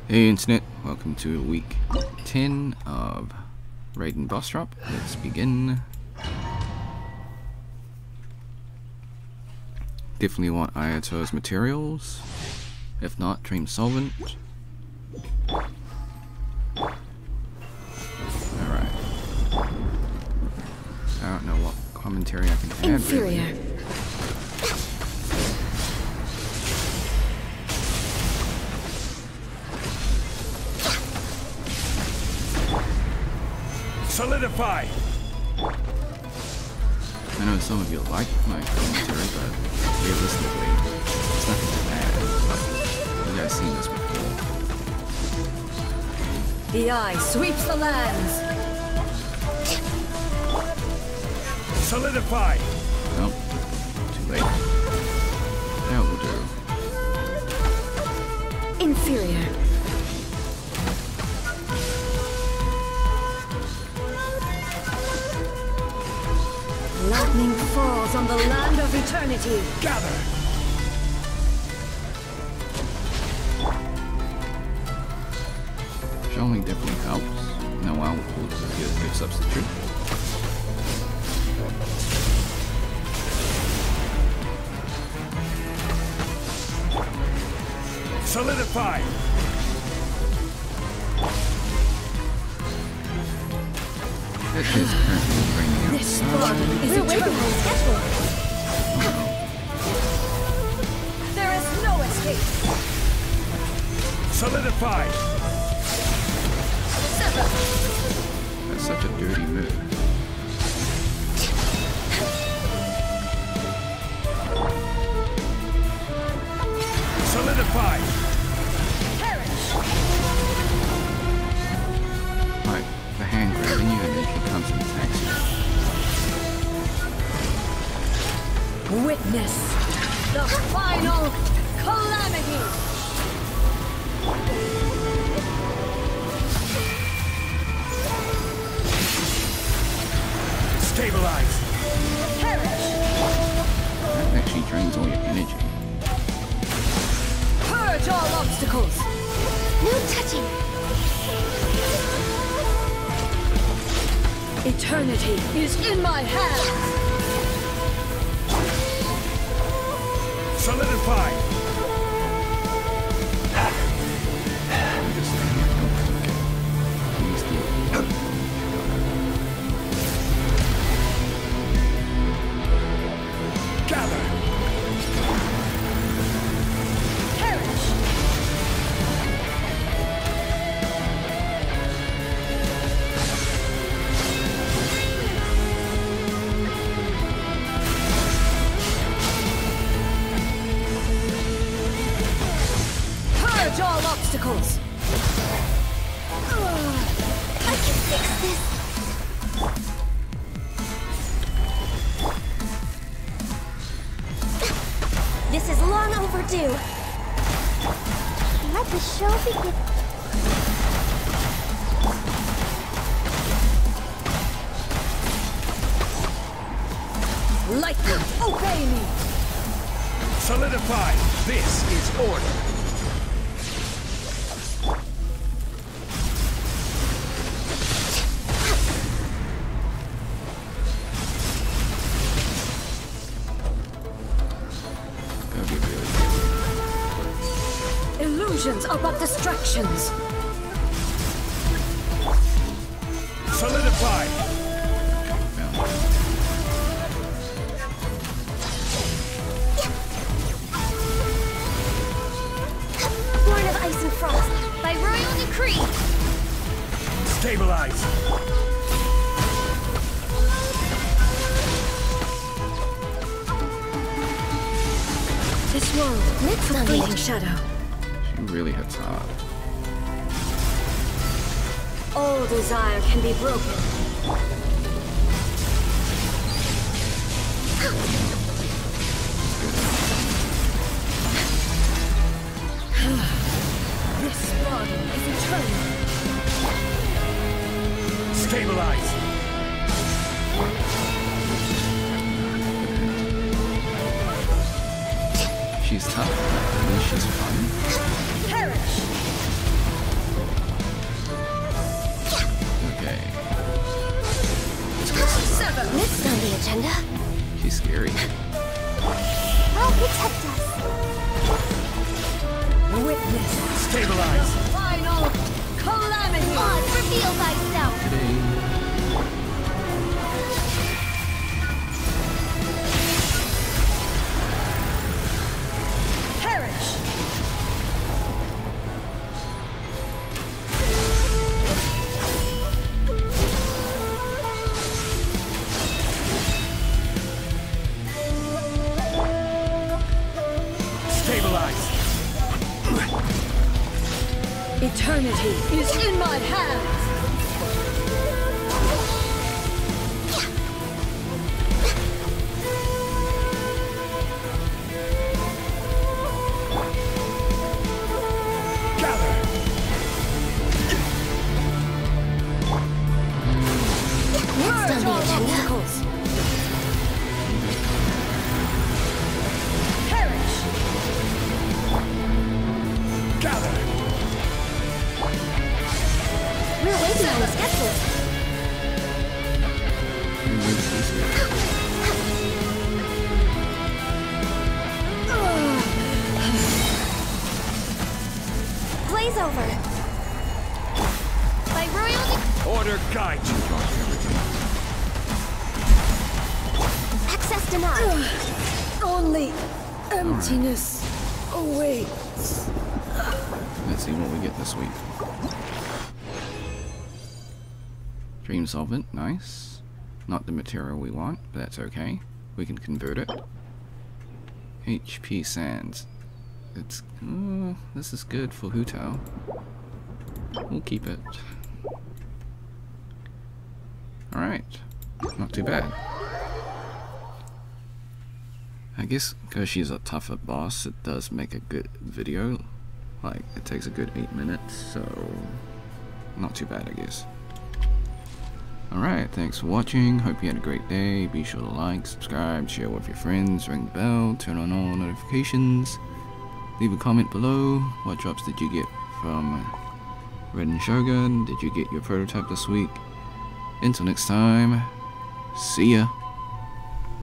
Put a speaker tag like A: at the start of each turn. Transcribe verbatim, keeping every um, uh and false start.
A: Hey Internet, welcome to week ten of Raiden Boss Drop. Let's begin. Definitely want Ayato's materials. If not, Dream Solvent. Alright. I don't know what commentary I can add.
B: Inferior.
A: Really.
C: Solidify!
A: I know some of you like my commentary, but realistically, it's nothing to add. You guys seen this before.
B: The eye sweeps the lands.
C: Solidify!
A: Nope. Too late. That will do.
B: Inferior. Lightning falls on the land of eternity.
C: Gather!
A: Showing definitely helps. No, I'll be a good substitute.
C: Solidify!
A: That is currently raining out.
B: This body is
D: We're waiting on
B: eternal.
D: schedule.
B: There is no escape.
C: Solidify!
B: Sever.
A: That's such a dirty move.
C: Solidify!
B: Perish.
A: Right, the hand grabbing you and then he comes and attacks you.
B: Witness the final calamity.
C: Stabilize!
B: Perish.
A: That actually drains all your energy.
B: Purge all obstacles.
D: No touching.
B: Eternity is in my hands.
C: Solidify!
A: I'm just saying, don't look at these deal.
C: Gather!
B: Perish. Purge all obstacles.
D: I can fix this. This is long overdue. Let the show begin.
B: Lightning, obey me.
C: Solidify! This is order!
A: Gotta be really good.
B: Illusions are but distractions.
C: Solidify!
A: Found it.
D: Born of Ice and Frost, by royal decree.
C: Stabilize!
B: This world
D: Let's
B: a
D: not
B: fleeting
D: eat.
B: shadow.
A: She really hits hard.
B: All desire can be broken. This body is eternal.
C: Stabilize!
A: She's tough, but at least she's fun.
B: Perish.
D: Next on the agenda.
A: She's scary.
D: I'll protect us.
B: Witness
C: Stabilize.
B: final calamity.
D: Oz, reveal thyself.
A: Today.
B: Perish.
C: Stabilize.
B: Eternity is in my hands.
C: Gather.
D: Next on the agenda.
B: Obstacles. Perish.
C: Gather.
D: We're waiting on the schedule. Blaze over. By royal
C: Order guide you.
D: access denied.
B: Only emptiness awaits.
A: Let's see what we get this week. Dream solvent, nice. Not the material we want, but that's okay. We can convert it. H P sands. It's uh, this is good for Hu Tao. We'll keep it. All right, not too bad. I guess because she's a tougher boss, it does make a good video. Like, it takes a good eight minutes, so not too bad, I guess. Alright, thanks for watching. Hope you had a great day. Be sure to like, subscribe, share with your friends, ring the bell, turn on all notifications. Leave a comment below. What drops did you get from Red and Shogun? Did you get your prototype this week? Until next time, see ya.